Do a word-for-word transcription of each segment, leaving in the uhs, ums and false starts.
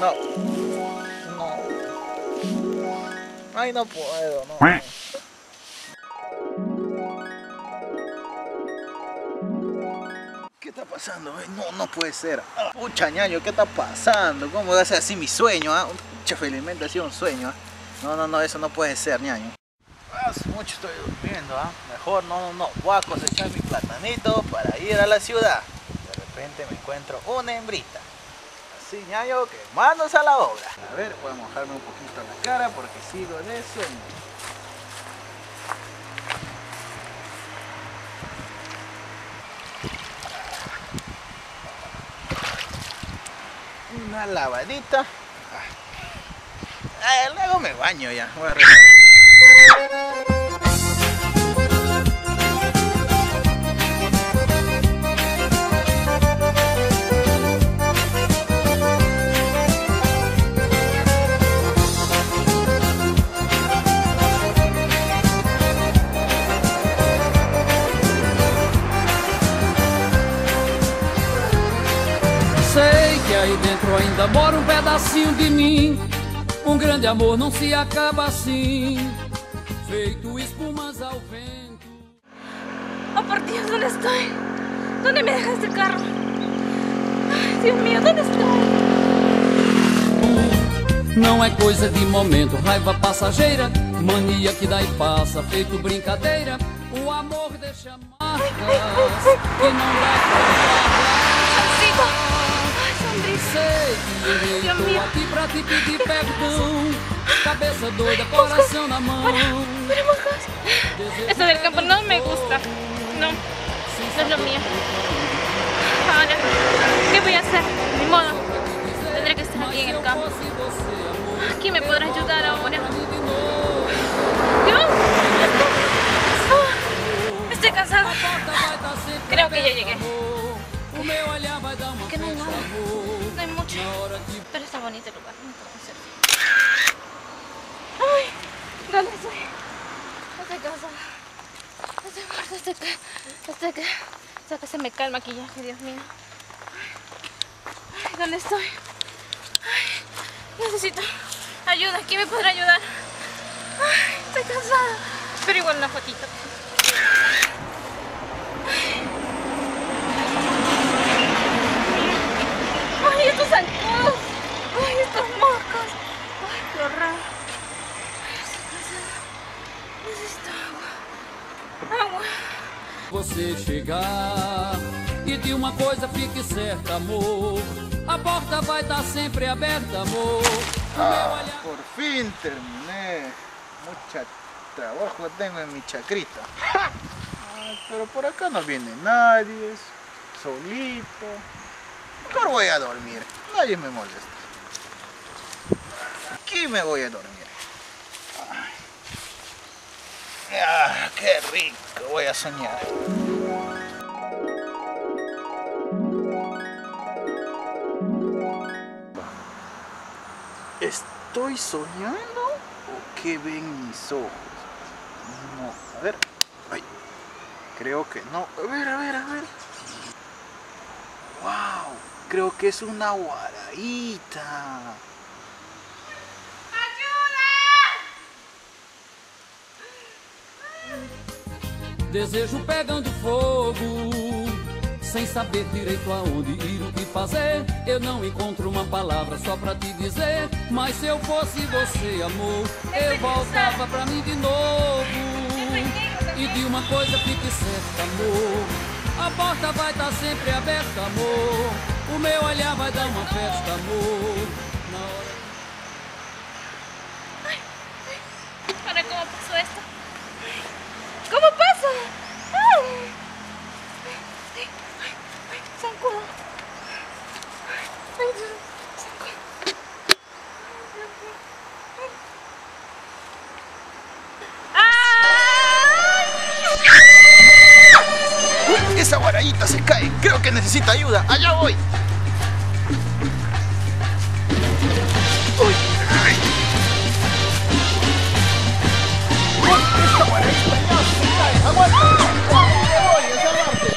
No. No. Ay, no puedo, no. ¿Qué está pasando? No, no puede ser. Pucha, ñaño, ¿qué está pasando? ¿Cómo va a ser así mi sueño? ¿Ah? Pucha, felizmente ha sido un sueño. ¿Ah? No, no, no, eso no puede ser, ñaño. Hace mucho estoy durmiendo, ¿ah? Mejor no, no, no. Voy a cosechar mi platanito para ir a la ciudad. De repente me encuentro una hembrita. Así, ñaño, que manos a la obra. A ver, voy a mojarme un poquito la cara porque sigo de sueño. Una lavadita. Ah, luego me baño ya. Voy a arreglar. Sei que aí dentro ainda mora um pedacinho de mim. Um grande amor não se acaba assim, feito espumas ao vento. Oh, por Dios, ¿dónde estoy? ¿Dónde me dejaste el carro? Ay, Dios mío, ¿dónde estoy? Não é coisa de momento, raiva passageira, mania que dá e passa, feito brincadeira. O amor deixa marcas que não dá pra guardar. Sei que errei, tô aqui pra te pedir perdão. Cabeça doida, coração na mão. Esto del campo no me gusta. No, no es lo mío. Ahora, ¿qué voy a hacer? Ni modo. Tendré que estar aquí en el campo. ¿Quién me podrá ayudar ahora? ¿Yo? Oh, estoy cansada. Creo que ya llegué. Que no hay nada. No hay mucho. Pero está bonito el lugar. No puedo hacer. Ay, ¿dónde estoy? Estoy cansada. Estoy muerta. Estoy que, estoy que, hasta que se me cae el maquillaje, Dios mío. Ay, ¿dónde estoy? Ay, necesito ayuda. ¿Quién me podrá ayudar? Ay, estoy cansada. Pero igual una fotito. Ay, estos zancudos. Ay, estas moscas. Ay, qué horror. Ay, estoy cansada. Necesito agua. Agua. Você chegar e de uma coisa fique certa, amor. A porta vai estar sempre aberta, amor. Ah, por fin terminé. Mucha trabajo tengo en mi chacrita. Ay, pero por acá no viene nadie. Solito. Mejor voy a dormir. Nadie me molesta. Aquí me voy a dormir. Ay. Ah, qué rico. Voy a soñar. ¿Estoy soñando o qué ven mis ojos? No, a ver. Ay, creo que no. A ver, a ver, a ver. ¡Wow! Creo que es una guaraíta. Desejo pegando fogo, sem saber direito aonde ir, o que fazer. Eu não encontro uma palavra só pra te dizer, mas se eu fosse você, amor, eu voltava pra mim de novo. E de uma coisa fique certa, amor, a porta vai estar sempre aberta, amor. O meu olhar vai dar uma festa, amor. Na hora... Ay, ¿cómo pasó esto? ¿Cómo pasa? ¡Ay! Ay, ay, ay, zancudo. Ay, zancudo. ¡Uy! Esa guarayita se cae. Creo que necesita ayuda. Allá voy. Uy. Ay. Uy, esta guarayita ya se cae. Aguanta. Ay, voy a salvarte.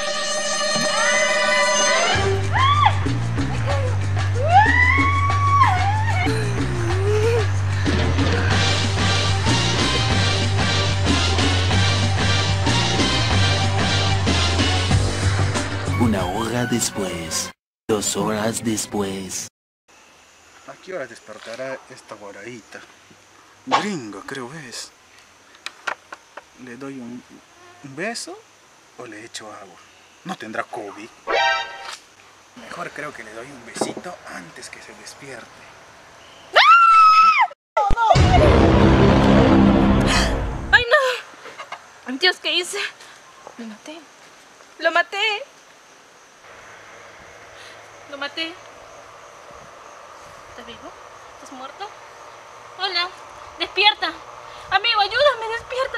hora después. Dos horas después. ¿A qué hora despertará esta guaradita? Gringo, creo es. ¿Le doy un, un beso o le echo agua? No tendrá COVID. Mejor creo que le doy un besito antes que se despierte. ¡Ay, no! Dios, ¿qué hice? Lo maté. ¡Lo maté! Lo maté. ¿Estás vivo? ¿Estás muerto? Hola. Despierta. Amigo, ayúdame, despierta.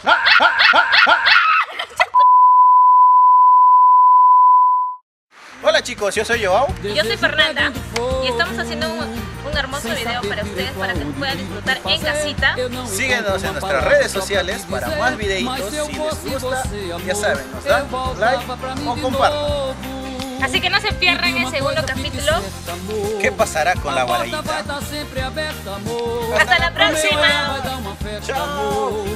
Hola chicos, yo soy Joao. Y yo soy Fernanda. Y estamos haciendo un, un hermoso video para ustedes, para que puedan disfrutar en casita. Síguenos en nuestras redes sociales para más videitos. Si les gusta, ya saben, nos dan like o compartan. Así que no se pierdan el segundo capítulo. ¿Qué pasará con la guarayita? Hasta la próxima. Chao.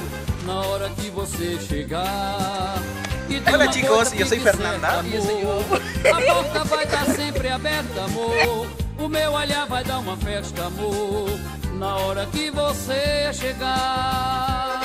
Hola chicos, yo soy Fernanda. E esse eu. A porta vai estar sempre aberta, amor. O meu olhar vai dar uma festa, amor. Na hora que você chegar.